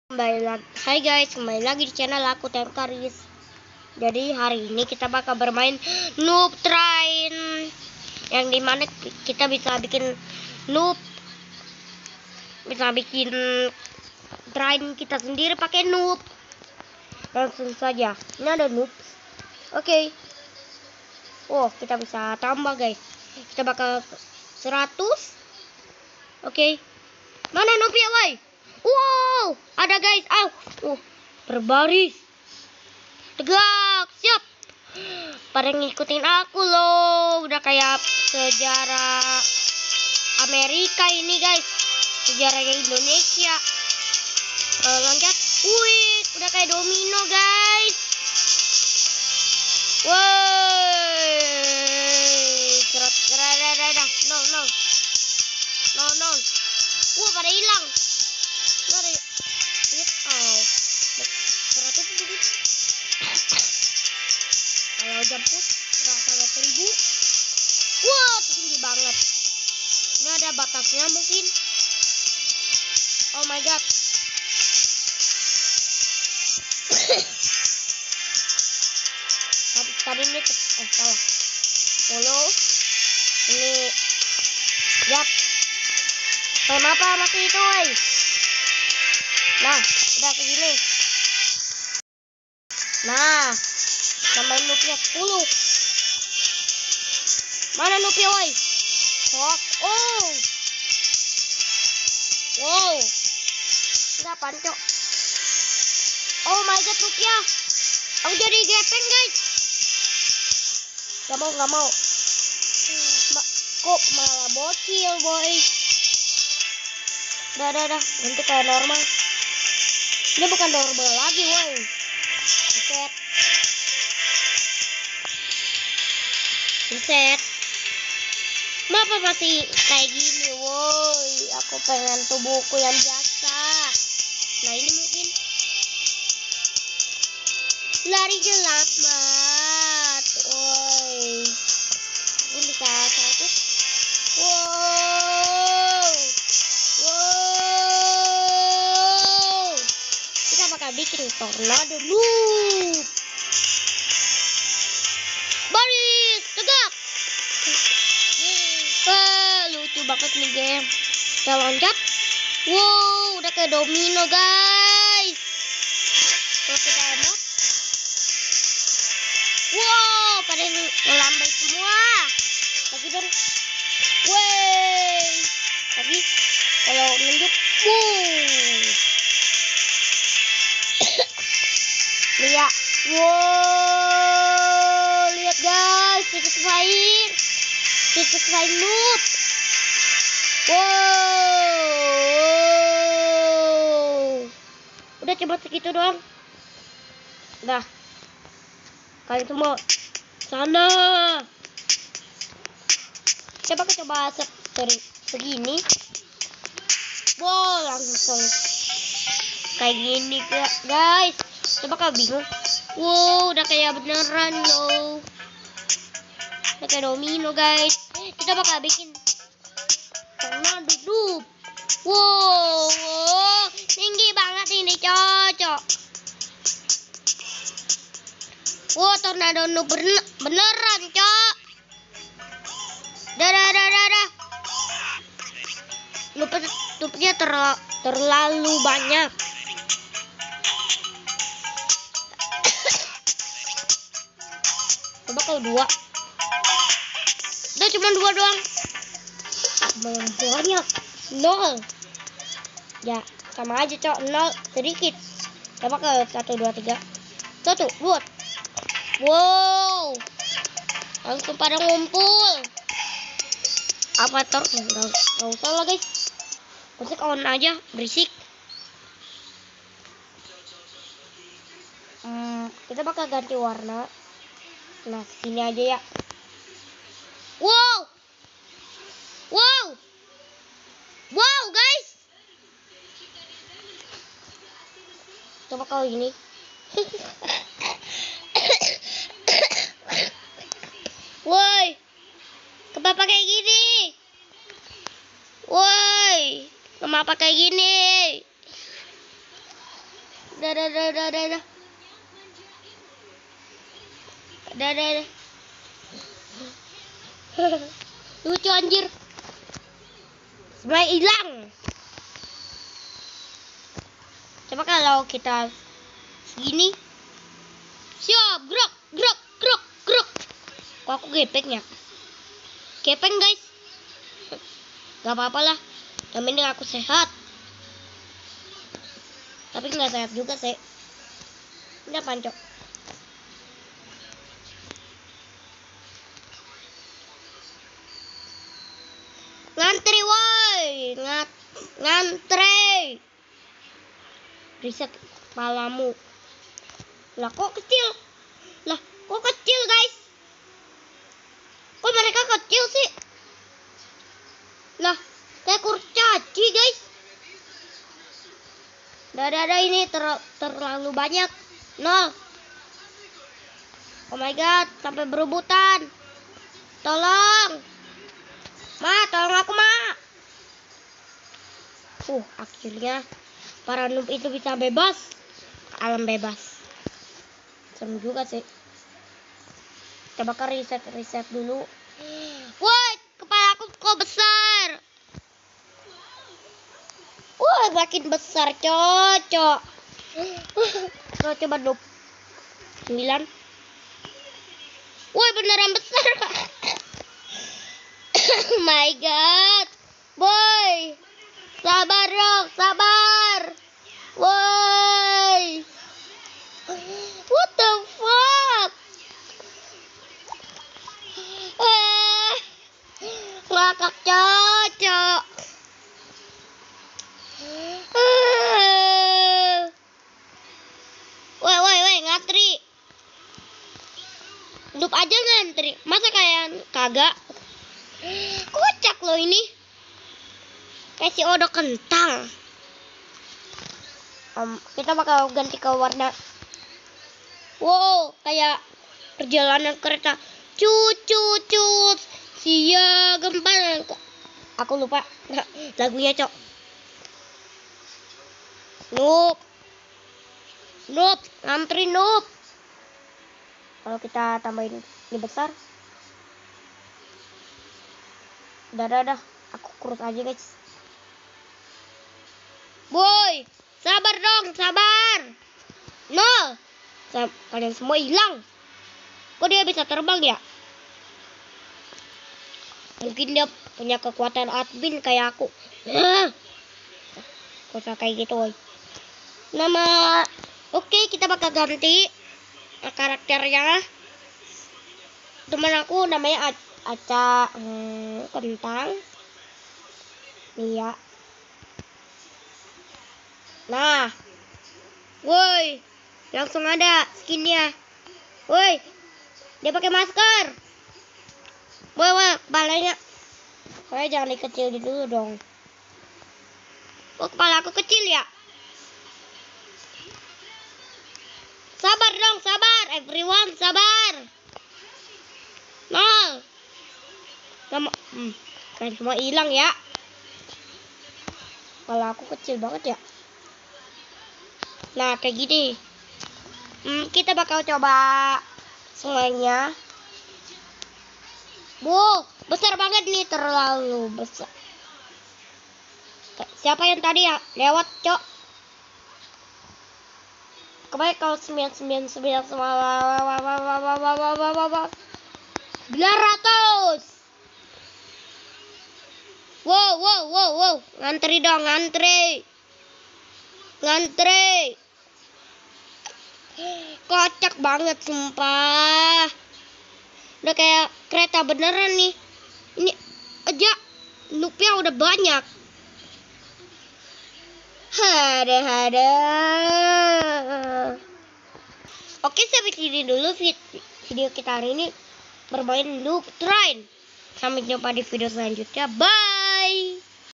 Kembali lagi, hai guys, kembali lagi di channel aku Temkaris. Jadi hari ini kita bakal bermain Noob Train, yang dimana kita bisa bikin noob, bisa bikin train kita sendiri pakai noob. Langsung saja, ini ada noob. Oke. Oh, kita bisa tambah guys. Kita bakal 100. Oke. Mana noob ya, woi? Wow, ada guys. Berbaris. Tegak, siap. Pada ngikutin aku loh. Udah kayak sejarah Amerika ini guys. Sejarahnya Indonesia. Loncat. Wih, udah kayak domino guys. Woi. No. Wah, pada hilang. Kalau jemput kayak 1000. Wah, tinggi banget. Ini ada batasnya mungkin. Oh my god. Tadi ini salah. Follow. Ini yap. Kenapa masih itu, woi? Nah, udah segini. Nah, tambahin noobnya 10. Mana noobnya, woi? Oh. Wow. Ini apaan, Cok? Oh my god, noobnya. Aku jadi gepeng, guys. Gak mau. Kok malah bocil, boy? Dah. Nanti kayak normal. Ini bukan normal lagi, woi. Buset. Kenapa masih kayak gini, woi? Aku pengen tubuhku yang biasa. Nah, ini mungkin lari gelap mat. Woi. Ini bisa 100. Wow. Kita bakal bikin tornado loop. Baris, tegak. Lucu banget nih game. Kita loncat. Wow, udah kayak domino guys. Kalau kita enak. Wow, pada ngelambai semua. Lagi dong. Wey. Lagi. Kalau nunjuk. Lihat. Wow. Lihat guys. Titik lain noob. Wow. Udah coba segitu doang. Dah. Kalian semua sana. Coba segini. Wow, langsung kayak gini guys. Coba kau bingung. Wow, udah kayak beneran loh. Udah kayak domino guys. Kita bakal bikin tornado loop. Wow, tinggi banget ini cocok. Wow, tornado loop beneran cok. Dah. Loopnya terlalu banyak. Coba kalau 2. Udah cuma 2 doang. Banyak. 0. Ya, sama aja cok. 0 sedikit. Coba ke 1, 2, 3. 1, 2. Wow. Langsung pada ngumpul. Apa nggak usah lah guys. Musik on aja, berisik. Kita bakal ganti warna. Nah, sini aja ya. Wow guys. Coba kalau ini. Woi, kenapa kayak gini? Woi, kenapa kayak gini? Dah. Dah. Lucu anjir. Semuanya hilang. Coba kalau kita segini. Siap, gerak. Kok aku gepengnya? Gepeng guys. Gak apa-apa lah. Yang penting aku sehat. Tapi nggak sehat juga sih. Ini apaan, Cok? Ngantri woi. Ngantri. Riset kepalamu. Lah kok kecil? Guys? Kok mereka kecil sih? Lah, kayak kurcaci guys. Dah ini terlalu banyak. 0. Oh my god, sampai berebutan. Tolong. Tolong aku, Ma. Akhirnya para noob itu bisa bebas. Alam bebas. Serem juga sih. Kita bakal riset dulu. Woi, kepala aku kok besar. Woi, makin besar, cocok. Coba noob. 9. Woi, beneran besar. Oh my god. Boy. Sabar dong, sabar. Woi. What the fuck? Ngakak cocok. Woi, ngantri. Noob aja ngantri. Masa kayak kagak? Kocak loh ini. Kayak si odok kentang. Kita bakal ganti ke warna. Wow, kayak perjalanan kereta. Cut. Sia gempal. Aku lupa lagunya, Cok. Noob, ngantri noob. Kalau kita tambahin ini besar. Dah. Aku kurus aja, guys. Boy, sabar dong, sabar. 0. Kalian semua hilang. Kok dia bisa terbang ya? Mungkin dia punya kekuatan admin kayak aku. Kok usah kayak gitu, woy. Oke, kita bakal ganti karakternya. Teman aku namanya Aca kentang. Iya. Nah. Woi, langsung ada skinnya. Woi, dia pakai masker. Woi, kepalanya. Kayaknya jangan dikecilin dulu dong. Oh, kepala aku kecil ya. Sabar dong, sabar. Everyone, sabar. 0. Kalian semua hilang ya. Kepala aku kecil banget ya. Nah, kayak gini. Kita bakal coba semuanya. Besar banget nih, terlalu besar. Siapa yang tadi ya lewat, Cok? Kebaik kalau 999 semua 900. Wow. Ngantri dong, ngantri. Kocak banget sumpah. Udah kayak kereta beneran nih. Ini aja loopnya udah banyak. Hada. Oke, sampai sini dulu video kita hari ini bermain Noob Train. Sampai jumpa di video selanjutnya. Bye.